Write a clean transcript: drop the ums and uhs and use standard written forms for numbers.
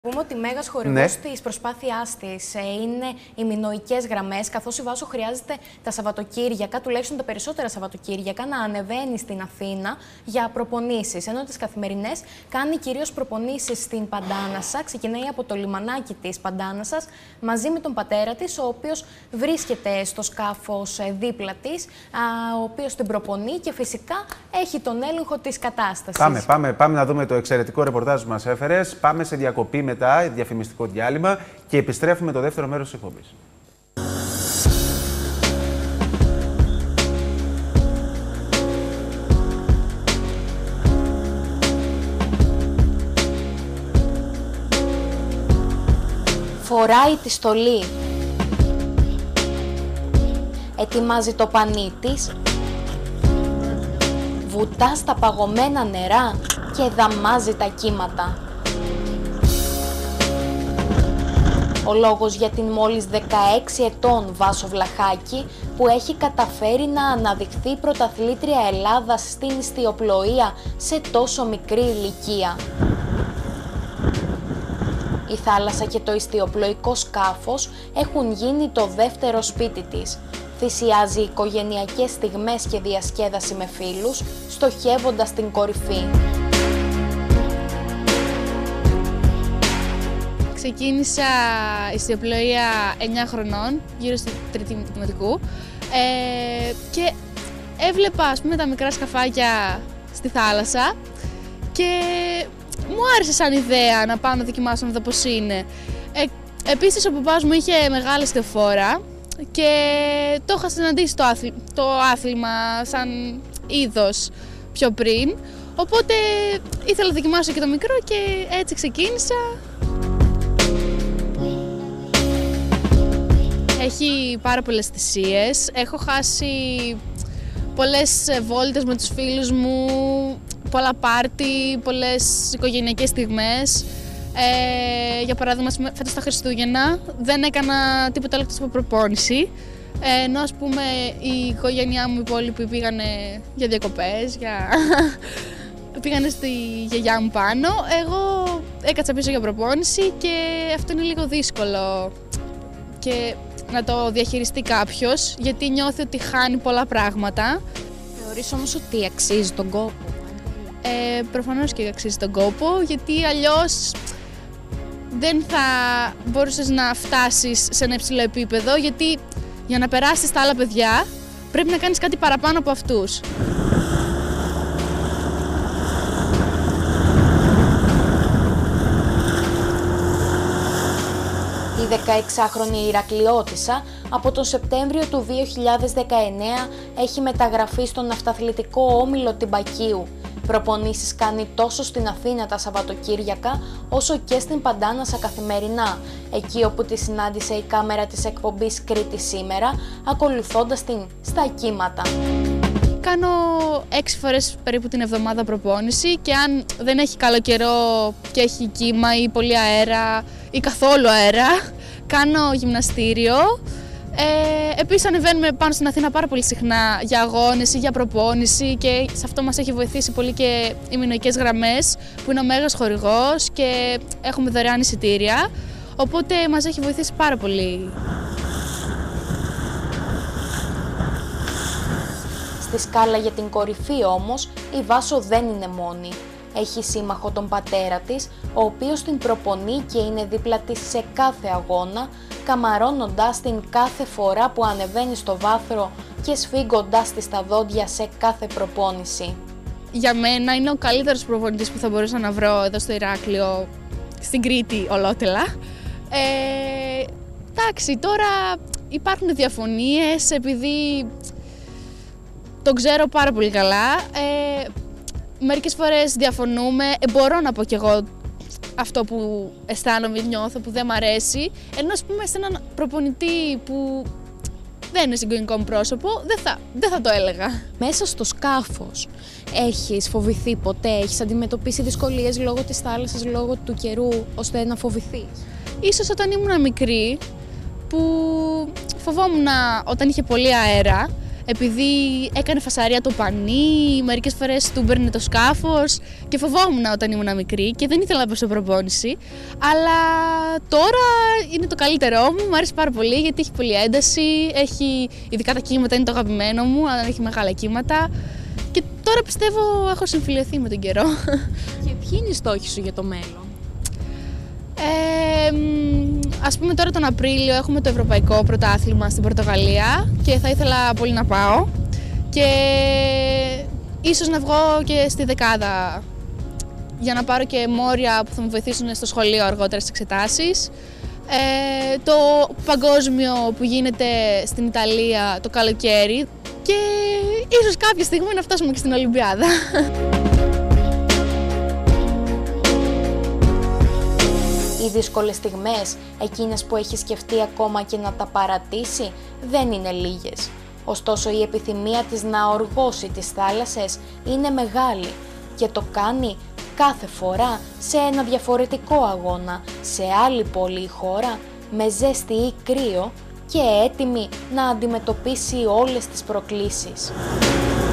Πούμε ότι μέγας χορηγός της προσπάθειάς της είναι οι μινωικές γραμμές, καθώς η Βάσο χρειάζεται τα Σαββατοκύριακα, τουλάχιστον τα περισσότερα Σαββατοκύριακα, να ανεβαίνει στην Αθήνα για προπονήσεις. Ενώ τις καθημερινές κάνει κυρίως προπονήσεις στην Παντάνασα, ξεκινάει από το λιμανάκι της Παντάνασας μαζί με τον πατέρα της, ο οποίος βρίσκεται στο σκάφος δίπλα της, ο οποίος την προπονεί και φυσικά έχει τον έλεγχο της κατάστασης. Πάμε να δούμε το εξαιρετικό ρεπορτάζ που μας έφερες. Πάμε σε διακοπή μετά, διαφημιστικό διάλειμμα και επιστρέφουμε το δεύτερο μέρος της εκπομπής. Φοράει τη στολή. Ετοιμάζει το πανί της. Βουτά στα παγωμένα νερά και δαμάζει τα κύματα. Ο λόγος για την μόλις 16 ετών Βάσο Βλαχάκη, που έχει καταφέρει να αναδειχθεί πρωταθλήτρια Ελλάδας στην ιστιοπλοεία σε τόσο μικρή ηλικία. Η θάλασσα και το ιστιοπλοϊκό σκάφος έχουν γίνει το δεύτερο σπίτι της. Θυσιάζει οικογενειακές στιγμές και διασκέδαση με φίλους, στοχεύοντας την κορυφή. Ξεκίνησα ιστιοπλοεία 9 χρονών, γύρω στη τρίτη δημοτικού, και έβλεπα, ας πούμε, τα μικρά σκαφάκια στη θάλασσα και μου άρεσε σαν ιδέα να πάω να δοκιμάσω να δω πώς είναι. Επίσης, ο παπάς μου είχε μεγάλη ιστιοφόρα και το είχα συναντήσει το άθλημα σαν είδος πιο πριν, οπότε ήθελα να δοκιμάσω και το μικρό και έτσι ξεκίνησα. Έχει πάρα πολλές θυσίες, έχω χάσει πολλές βόλτες με τους φίλους μου, πολλά πάρτι, πολλές οικογενειακές στιγμές. Για παράδειγμα, φέτος τα Χριστούγεννα δεν έκανα τίποτα άλλο από προπόνηση, ενώ ας πούμε η οικογένειά μου, οι υπόλοιποι πήγανε για διακοπές, πήγανε στη γιαγιά μου πάνω. Εγώ έκατσα πίσω για προπόνηση και αυτό είναι λίγο δύσκολο και να το διαχειριστεί κάποιος, γιατί νιώθει ότι χάνει πολλά πράγματα. Θεωρείς όμως ότι αξίζει τον κόπο? Προφανώς και αξίζει τον κόπο, γιατί αλλιώς δεν θα μπορούσες να φτάσεις σε ένα υψηλό επίπεδο, γιατί για να περάσεις στα άλλα παιδιά πρέπει να κάνεις κάτι παραπάνω από αυτούς. Η 16χρονη Ηρακλειώτισσα από τον Σεπτέμβριο του 2019 έχει μεταγραφεί στον ναυταθλητικό όμιλο Τυμπακίου. Προπονήσεις κάνει τόσο στην Αθήνα τα Σαββατοκύριακα, όσο και στην Παντάνασα καθημερινά, εκεί όπου τη συνάντησε η κάμερα της εκπομπής Κρήτη Σήμερα, ακολουθώντας την στα κύματα. Κάνω 6 φορές περίπου την εβδομάδα προπόνηση και αν δεν έχει καλό καιρό και έχει κύμα ή πολύ αέρα ή καθόλου αέρα, κάνω γυμναστήριο. Επίσης ανεβαίνουμε πάνω στην Αθήνα πάρα πολύ συχνά για αγώνες ή για προπόνηση και σε αυτό μας έχει βοηθήσει πολύ και οι μινωικές γραμμές, που είναι ο μέγας χορηγός και έχουμε δωρεάν εισιτήρια, οπότε μας έχει βοηθήσει πάρα πολύ. Στη σκάλα για την κορυφή όμως, η Βάσο δεν είναι μόνη. Έχει σύμμαχο τον πατέρα της, ο οποίος την προπονεί και είναι δίπλα της σε κάθε αγώνα, καμαρώνοντας την κάθε φορά που ανεβαίνει στο βάθρο και σφίγγοντας της τα δόντια σε κάθε προπόνηση. Για μένα είναι ο καλύτερος προπονητής που θα μπορούσα να βρω εδώ στο Ηράκλειο, στην Κρήτη ολότελα. Εντάξει, τώρα υπάρχουν διαφωνίες επειδή τον ξέρω πάρα πολύ καλά. Μερικές φορές διαφωνούμε, μπορώ να πω κι εγώ αυτό που αισθάνομαι, νιώθω, που δεν μ' αρέσει, ενώ ας πούμε σε έναν προπονητή που δεν είναι συγγενικό μου πρόσωπο, δεν θα το έλεγα. Μέσα στο σκάφος έχεις φοβηθεί ποτέ, έχεις αντιμετωπίσει δυσκολίες λόγω της θάλασσας, λόγω του καιρού, ώστε να φοβηθείς? Ίσως όταν ήμουν μικρή, που φοβόμουν όταν είχε πολύ αέρα. επειδή έκανε φασαρία το πανί, μερικές φορές του μπέρνε το σκάφος και φοβόμουν όταν ήμουν μικρή και δεν ήθελα να πέσω προπόνηση. Αλλά τώρα είναι το καλύτερό μου αρέσει πάρα πολύ γιατί έχει πολλή ένταση, ειδικά τα κύματα είναι το αγαπημένο μου, αν έχει μεγάλα κύματα. Και τώρα πιστεύω έχω συμφιλειωθεί με τον καιρό. Και ποιοι είναι οι στόχοι σου για το μέλλον? Ας πούμε τώρα τον Απρίλιο έχουμε το Ευρωπαϊκό Πρωτάθλημα στην Πορτογαλία και θα ήθελα πολύ να πάω και ίσως να βγω και στη δεκάδα για να πάρω και μόρια που θα μου βοηθήσουν στο σχολείο αργότερα στις εξετάσεις. Το παγκόσμιο που γίνεται στην Ιταλία το καλοκαίρι και ίσως κάποια στιγμή να φτάσουμε και στην Ολυμπιάδα. Οι δύσκολες στιγμές, εκείνες που έχει σκεφτεί ακόμα και να τα παρατήσει, δεν είναι λίγες. Ωστόσο η επιθυμία της να οργώσει τις θάλασσες είναι μεγάλη και το κάνει κάθε φορά σε ένα διαφορετικό αγώνα, σε άλλη πόλη ή χώρα, με ζέστη ή κρύο και έτοιμη να αντιμετωπίσει όλες τις προκλήσεις.